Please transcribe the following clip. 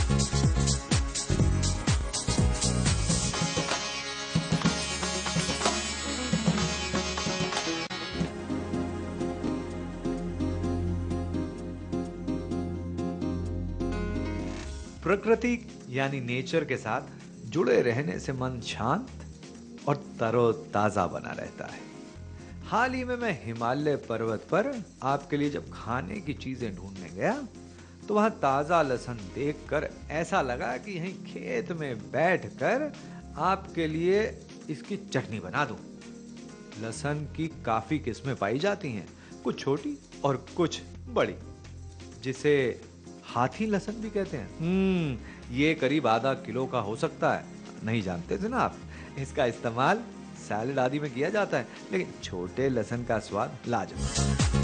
प्रकृति यानी नेचर के साथ जुड़े रहने से मन शांत और तरोताजा बना रहता है। हाल ही में मैं हिमालय पर्वत पर आपके लिए जब खाने की चीजें ढूंढने गया तो वहां ताजा लहसुन देखकर ऐसा लगा कि यहीं खेत में बैठकर आपके लिए इसकी चटनी बना दूं। लहसुन की काफी किस्में पाई जाती हैं, कुछ छोटी और कुछ बड़ी, जिसे हाथी लहसुन भी कहते हैं। ये करीब आधा किलो का हो सकता है। नहीं जानते थे ना आप? इसका इस्तेमाल सैलेड आदि में किया जाता है, लेकिन छोटे लहसुन का स्वाद लाजवाब।